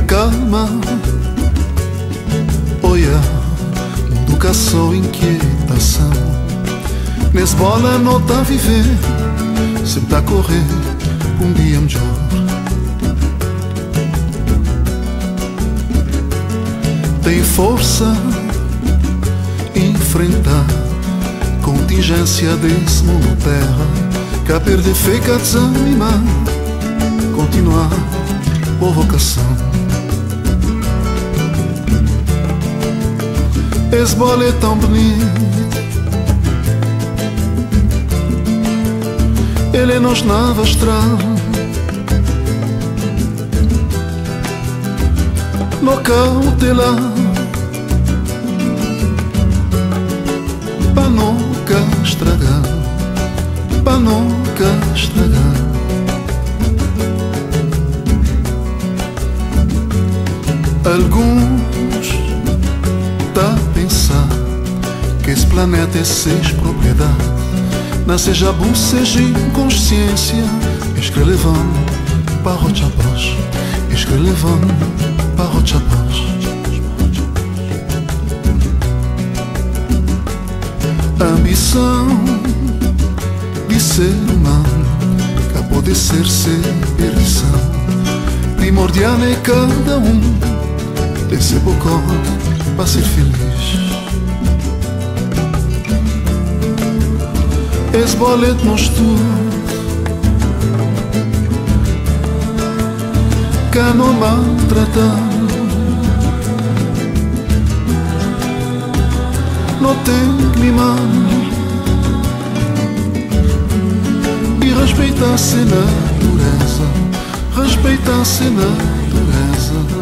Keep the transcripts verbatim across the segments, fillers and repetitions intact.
calma. Olha, mundo que só inquietação. Nesse bola não tá a viver, sempre tá a correr um dia melhor. Tem força enfrentar contingência desse mundo terra, que a perder fica a desanimar, continuar a vocação. Esse bola é tão bonito, ele nos nava astral, no cautelar, para nunca estragar, para nunca estragar. Alguns tá a pensar que esse planeta é seis propriedade, não seja bom, seja inconsciência. Escrevendo para o chapéu, escrevendo para o chapéu. Ambição de ser humano, que pode ser ser perdição. Primordial é cada um ter seu bocado para ser feliz. Esse boleto nos tudo, que não maltratar, não tem que mimar e respeitar-se natureza, respeitar-se natureza.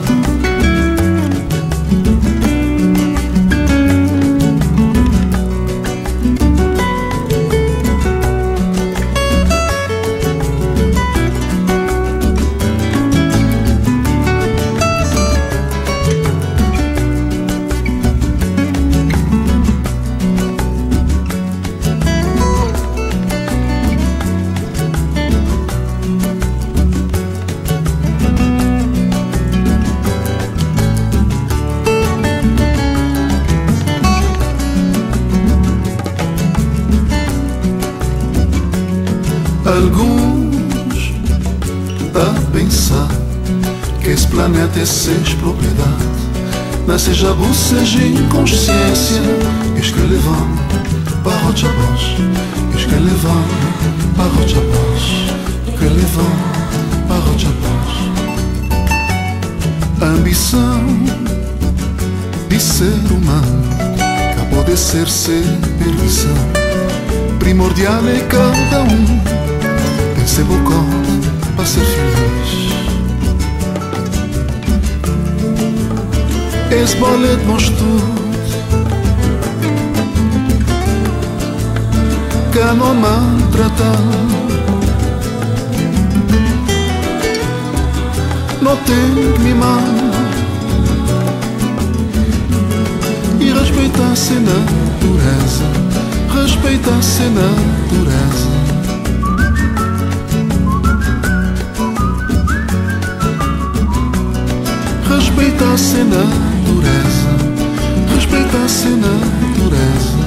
Alguns tá a pensar que esse planeta é seis propriedade, não seja bom, seja inconsciência. Escrevendo para o chapéu, escrevendo para o chapéu, escrevendo para o chapéu. Ambição de ser humano, que pode ser ser perdição. Primordial é cada um seu bocado para ser feliz. Esse boleto nos tudo, que não maltratar, não tem que mimar e respeitar-se natureza, respeitar-se natureza. Respeitar-se natureza, respeitar-se natureza.